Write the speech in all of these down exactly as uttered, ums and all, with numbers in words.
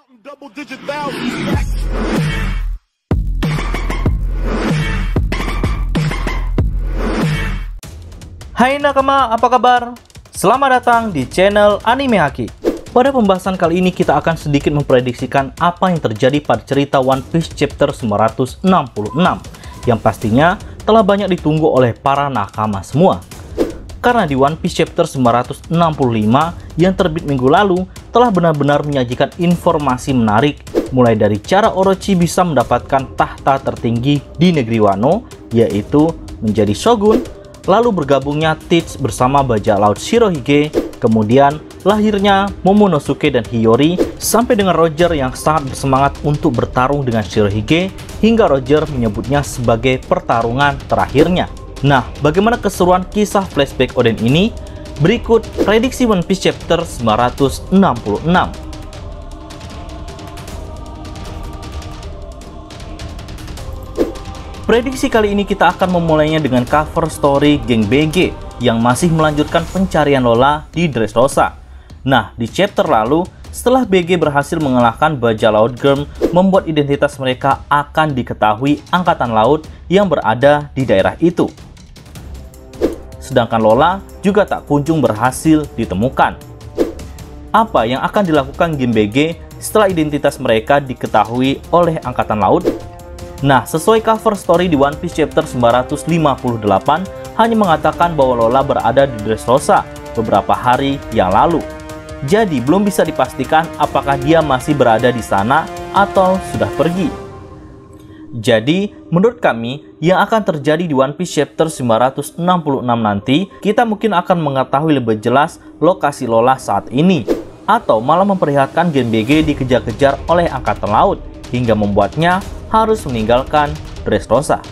Hai nakama, apa kabar? Selamat datang di channel Anime Haki. Pada pembahasan kali ini kita akan sedikit memprediksikan apa yang terjadi pada cerita One Piece chapter sembilan ratus enam puluh enam yang pastinya telah banyak ditunggu oleh para nakama semua. Karena di One Piece chapter sembilan ratus enam puluh lima yang terbit minggu lalu telah benar-benar menyajikan informasi menarik, mulai dari cara Orochi bisa mendapatkan tahta tertinggi di negeri Wano, yaitu menjadi shogun, lalu bergabungnya Teach bersama bajak laut Shirohige, kemudian lahirnya Momonosuke dan Hiyori, sampai dengan Roger yang sangat bersemangat untuk bertarung dengan Shirohige, hingga Roger menyebutnya sebagai pertarungan terakhirnya. Nah, bagaimana keseruan kisah flashback Oden ini? Berikut prediksi One Piece chapter sembilan ratus enam puluh enam. Prediksi kali ini kita akan memulainya dengan cover story geng B G yang masih melanjutkan pencarian Lola di Dressrosa. Nah, di chapter lalu, setelah B G berhasil mengalahkan bajak laut Germ, membuat identitas mereka akan diketahui Angkatan Laut yang berada di daerah itu. Sedangkan Lola juga tak kunjung berhasil ditemukan. Apa yang akan dilakukan geng B G setelah identitas mereka diketahui oleh Angkatan Laut? Nah, sesuai cover story di One Piece chapter sembilan ratus lima puluh delapan hanya mengatakan bahwa Lola berada di Dressrosa beberapa hari yang lalu. Jadi belum bisa dipastikan apakah dia masih berada di sana atau sudah pergi. Jadi menurut kami yang akan terjadi di One Piece chapter sembilan ratus enam puluh enam nanti, kita mungkin akan mengetahui lebih jelas lokasi Lola saat ini, atau malah memperlihatkan geng B G dikejar-kejar oleh Angkatan Laut hingga membuatnya harus meninggalkan Dressrosa.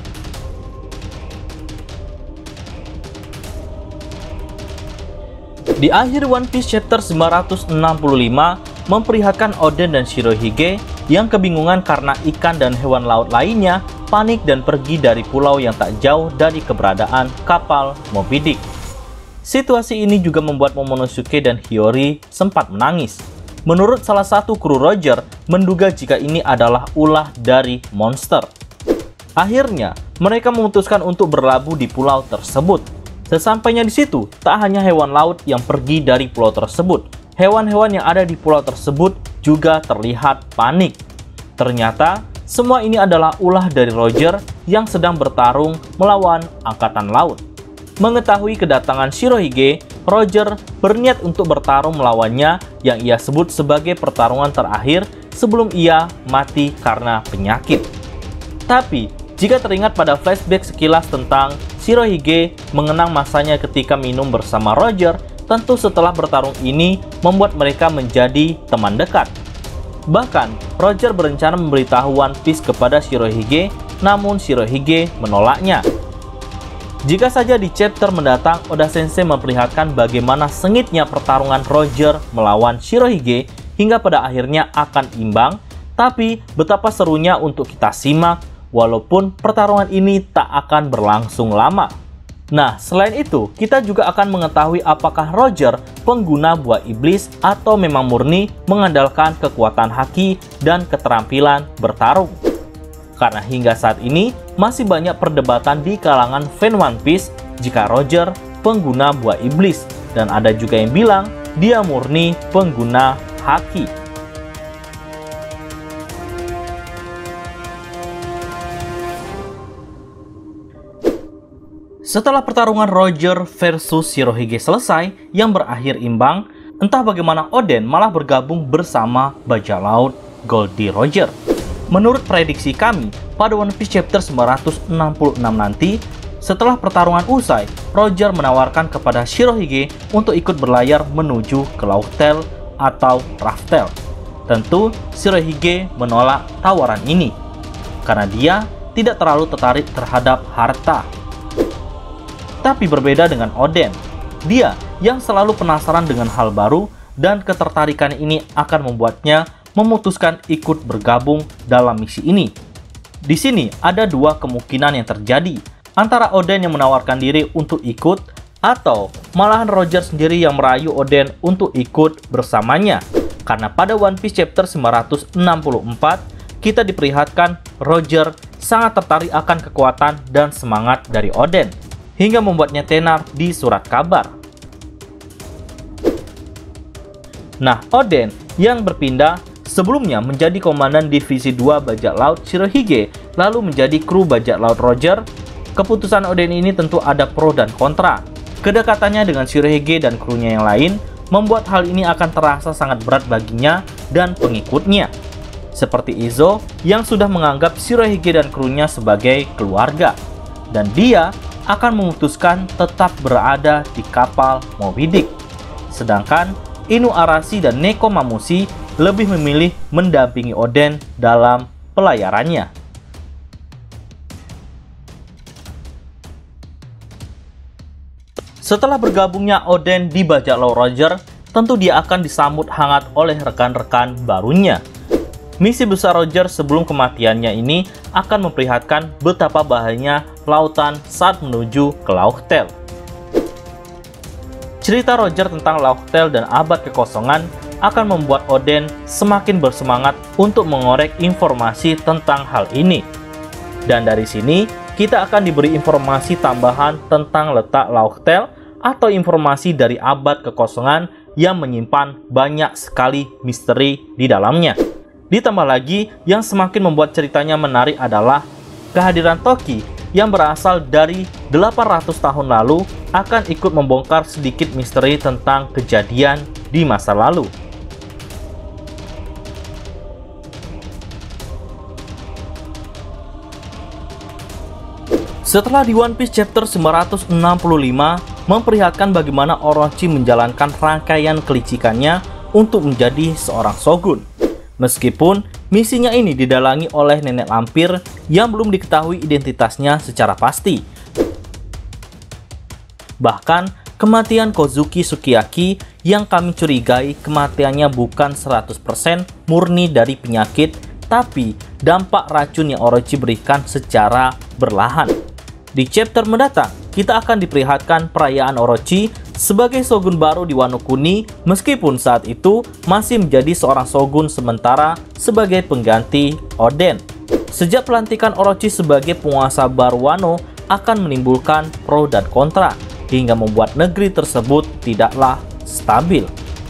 Di akhir One Piece chapter sembilan ratus enam puluh lima memperlihatkan Oden dan Shirohige yang kebingungan karena ikan dan hewan laut lainnya panik dan pergi dari pulau yang tak jauh dari keberadaan kapal Moby Dick. Situasi ini juga membuat Momonosuke dan Hiyori sempat menangis. Menurut salah satu kru Roger, menduga jika ini adalah ulah dari monster. Akhirnya, mereka memutuskan untuk berlabuh di pulau tersebut. Sesampainya di situ, tak hanya hewan laut yang pergi dari pulau tersebut, hewan-hewan yang ada di pulau tersebut juga terlihat panik. Ternyata, semua ini adalah ulah dari Roger yang sedang bertarung melawan Angkatan Laut. Mengetahui kedatangan Shirohige, Roger berniat untuk bertarung melawannya yang ia sebut sebagai pertarungan terakhir sebelum ia mati karena penyakit. Tapi, jika teringat pada flashback sekilas tentang Shirohige mengenang masanya ketika minum bersama Roger, tentu setelah bertarung ini membuat mereka menjadi teman dekat. Bahkan, Roger berencana memberitahu One Piece kepada Shirohige, namun Shirohige menolaknya. Jika saja di chapter mendatang Oda Sensei memperlihatkan bagaimana sengitnya pertarungan Roger melawan Shirohige hingga pada akhirnya akan imbang, tapi betapa serunya untuk kita simak walaupun pertarungan ini tak akan berlangsung lama. Nah, selain itu, kita juga akan mengetahui apakah Roger pengguna buah iblis atau memang murni mengandalkan kekuatan haki dan keterampilan bertarung. Karena hingga saat ini masih banyak perdebatan di kalangan fan One Piece jika Roger pengguna buah iblis, dan ada juga yang bilang dia murni pengguna haki. Setelah pertarungan Roger versus Shirohige selesai yang berakhir imbang, entah bagaimana Oden malah bergabung bersama bajak laut Goldie Roger. Menurut prediksi kami, pada One Piece chapter sembilan ratus enam puluh enam nanti, setelah pertarungan usai, Roger menawarkan kepada Shirohige untuk ikut berlayar menuju ke Laughtale atau Raftel. Tentu, Shirohige menolak tawaran ini, karena dia tidak terlalu tertarik terhadap harta. Tapi berbeda dengan Oden, dia yang selalu penasaran dengan hal baru dan ketertarikan ini akan membuatnya memutuskan ikut bergabung dalam misi ini. Di sini ada dua kemungkinan yang terjadi, antara Oden yang menawarkan diri untuk ikut atau malahan Roger sendiri yang merayu Oden untuk ikut bersamanya. Karena pada One Piece chapter sembilan ratus enam puluh empat, kita diperlihatkan Roger sangat tertarik akan kekuatan dan semangat dari Oden, hingga membuatnya tenar di surat kabar. Nah, Oden yang berpindah sebelumnya menjadi komandan divisi dua bajak laut Shirohige, lalu menjadi kru bajak laut Roger. Keputusan Oden ini tentu ada pro dan kontra. Kedekatannya dengan Shirohige dan krunya yang lain membuat hal ini akan terasa sangat berat baginya dan pengikutnya. Seperti Izo yang sudah menganggap Shirohige dan krunya sebagai keluarga. Dan dia akan memutuskan tetap berada di kapal Moby Dick. Sedangkan Inu Arashi dan Neko Mamushi lebih memilih mendampingi Oden dalam pelayarannya. Setelah bergabungnya Oden di bajak laut Roger, tentu dia akan disambut hangat oleh rekan-rekan barunya. Misi besar Roger sebelum kematiannya ini akan memperlihatkan betapa bahayanya lautan saat menuju ke Laugh-Tale. Cerita Roger tentang Laugh-Tale dan abad kekosongan akan membuat Oden semakin bersemangat untuk mengorek informasi tentang hal ini. Dan dari sini, kita akan diberi informasi tambahan tentang letak Laugh-Tale atau informasi dari abad kekosongan yang menyimpan banyak sekali misteri di dalamnya. Ditambah lagi, yang semakin membuat ceritanya menarik adalah kehadiran Toki yang berasal dari delapan ratus tahun lalu akan ikut membongkar sedikit misteri tentang kejadian di masa lalu. Setelah di One Piece chapter sembilan ratus enam puluh lima memperlihatkan bagaimana Orochi menjalankan rangkaian kelicikannya untuk menjadi seorang shogun. Meskipun misinya ini didalangi oleh nenek lampir yang belum diketahui identitasnya secara pasti. Bahkan kematian Kozuki Sukiyaki yang kami curigai kematiannya bukan seratus persen murni dari penyakit, tapi dampak racun yang Orochi berikan secara berlahan. Di chapter mendatang, kita akan diperlihatkan perayaan Orochi sebagai shogun baru di Wano Kuni, meskipun saat itu masih menjadi seorang shogun sementara sebagai pengganti Oden. Sejak pelantikan Orochi sebagai penguasa baru Wano akan menimbulkan pro dan kontra, hingga membuat negeri tersebut tidaklah stabil.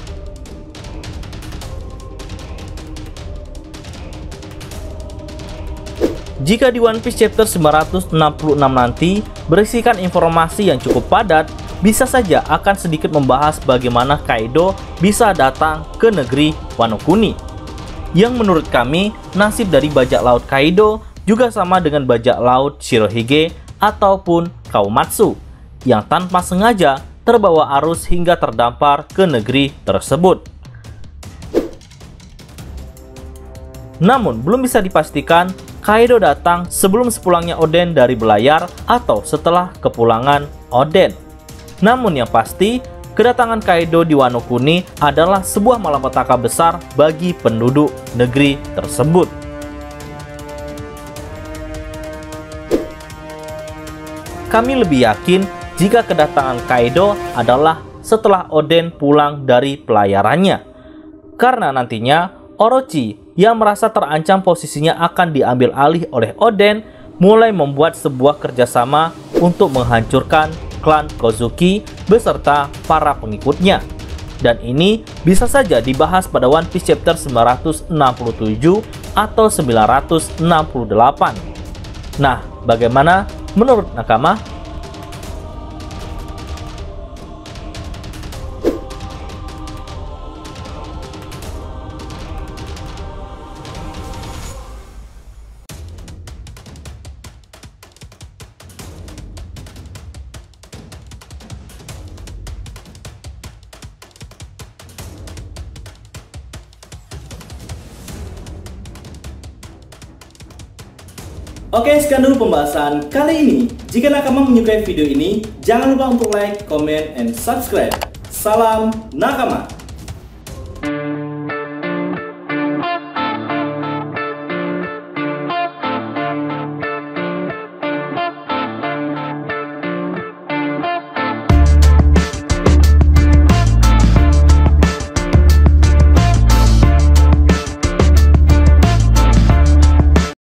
Jika di One Piece chapter sembilan ratus enam puluh enam nanti berisikan informasi yang cukup padat, bisa saja akan sedikit membahas bagaimana Kaido bisa datang ke negeri Wano Kuni. Yang menurut kami, nasib dari bajak laut Kaido juga sama dengan bajak laut Shirohige ataupun Kawamatsu, yang tanpa sengaja terbawa arus hingga terdampar ke negeri tersebut. Namun, belum bisa dipastikan Kaido datang sebelum sepulangnya Oden dari belayar atau setelah kepulangan Oden. Namun yang pasti, kedatangan Kaido di Wano Kuni adalah sebuah malapetaka besar bagi penduduk negeri tersebut. Kami lebih yakin jika kedatangan Kaido adalah setelah Oden pulang dari pelayarannya. Karena nantinya Orochi yang merasa terancam posisinya akan diambil alih oleh Oden mulai membuat sebuah kerjasama untuk menghancurkan klan Kozuki beserta para pengikutnya. Dan ini bisa saja dibahas pada One Piece chapter sembilan ratus enam puluh tujuh atau sembilan ratus enam puluh delapan. Nah, bagaimana menurut Nakama? Oke, sekian dulu pembahasan kali ini. Jika Nakama menyukai video ini, jangan lupa untuk like, comment, and subscribe. Salam Nakama!